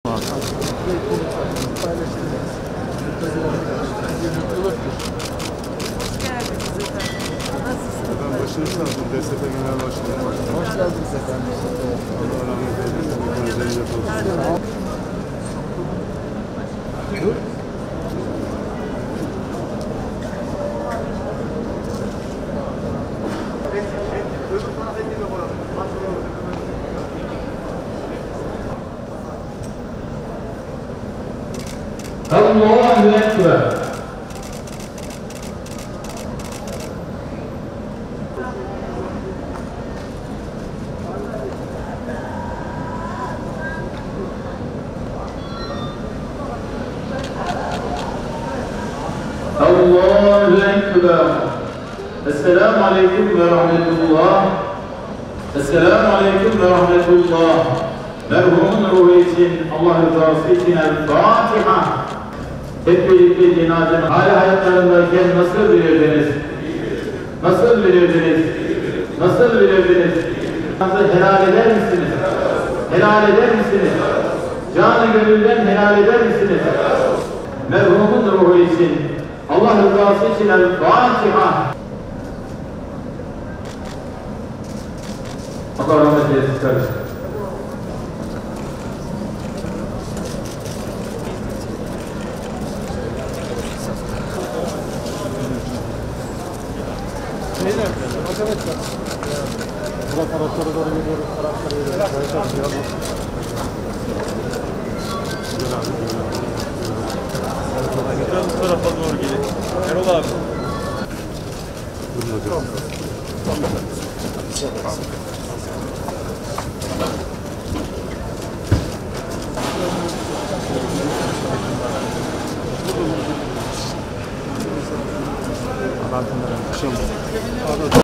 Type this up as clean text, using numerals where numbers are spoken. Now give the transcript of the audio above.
Ben başınız sağ olsun. DSP Genel Başkanı. Hoş geldiniz efendim. Allah rahmet eylesin. Gözlerinize olsun. Allahu Ekber. Allahu Ekber. Esselamu Aleyküm ve Rahmetullah. Esselamu Aleyküm ve Rahmetullah. Merhumun ruhu için, Allah rızası için El-Fatiha. Hep birlikte cenazenin hala hayatlarındayken nasıl bilirdiniz? Nasıl bilirdiniz? Nasıl bilirdiniz? Helal eder misiniz? Helal eder misiniz? Canı gönülden helal eder misiniz? Merhumun ruhu için, Allah rızası için El-Fatiha. Allah rahmet eylesin kardeşim. Arkadaşlar, Burak Araçlara doğru geliyoruz. Araçlara geliyoruz. Biraz bu tarafa doğru gelin. Erol abi. Adamların akşam